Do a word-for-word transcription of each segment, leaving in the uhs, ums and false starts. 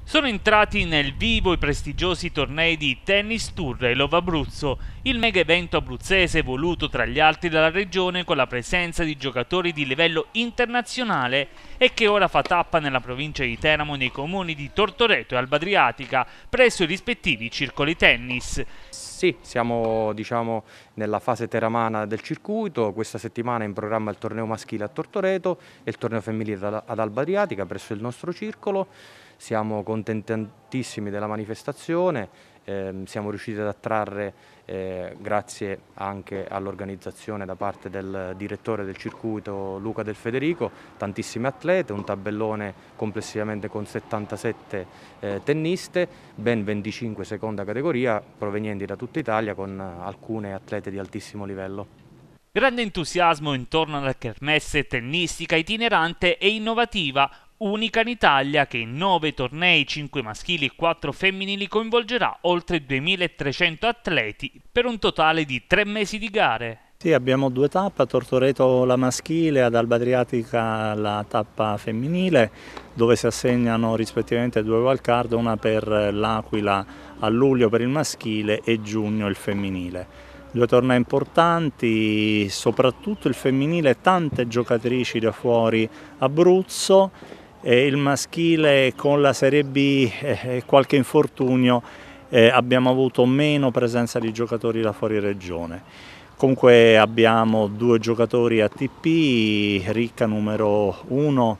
Sono entrati nel vivo i prestigiosi tornei di Tennis Tour e Love Abruzzo, il mega evento abruzzese voluto tra gli altri dalla regione con la presenza di giocatori di livello internazionale e che ora fa tappa nella provincia di Teramo nei comuni di Tortoreto e Alba Adriatica presso i rispettivi circoli tennis. Sì, siamo diciamo, nella fase teramana del circuito. Questa settimana è in programma il torneo maschile a Tortoreto e il torneo femminile ad Alba Adriatica presso il nostro circolo. Siamo contentissimi della manifestazione, eh, siamo riusciti ad attrarre, eh, grazie anche all'organizzazione da parte del direttore del circuito Luca Del Federico, tantissime atlete, un tabellone complessivamente con settantasette eh, tenniste, ben venticinque seconda categoria provenienti da tutta Italia con alcune atlete di altissimo livello. Grande entusiasmo intorno alla kermesse tennistica itinerante e innovativa, unica in Italia che in nove tornei, cinque maschili e quattro femminili coinvolgerà oltre duemilatrecento atleti per un totale di tre mesi di gare. Sì, abbiamo due tappe, a Tortoreto la maschile, ad Alba Adriatica la tappa femminile, dove si assegnano rispettivamente due wildcard, una per l'Aquila a luglio per il maschile e giugno il femminile. Due tornei importanti, soprattutto il femminile, tante giocatrici da fuori Abruzzo, e il maschile con la Serie B e qualche infortunio eh, abbiamo avuto meno presenza di giocatori da fuori regione. Comunque abbiamo due giocatori A T P, Ricca numero uno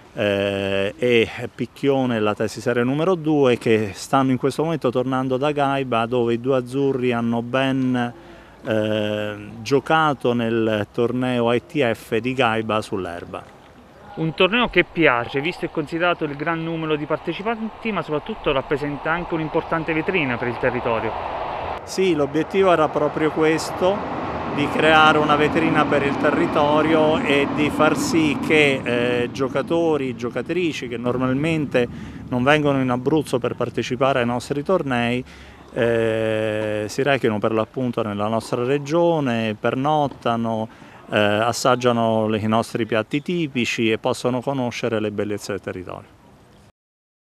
eh, e Picchione la Tesi Serie numero due, che stanno in questo momento tornando da Gaiba, dove i due azzurri hanno ben eh, giocato nel torneo I T F di Gaiba sull'erba. Un torneo che piace, visto e considerato il gran numero di partecipanti, ma soprattutto rappresenta anche un'importante vetrina per il territorio. Sì, l'obiettivo era proprio questo, di creare una vetrina per il territorio e di far sì che eh, giocatori, giocatrici che normalmente non vengono in Abruzzo per partecipare ai nostri tornei eh, si rechino per l'appunto nella nostra regione, pernottano, eh, assaggiano i nostri piatti tipici e possono conoscere le bellezze del territorio.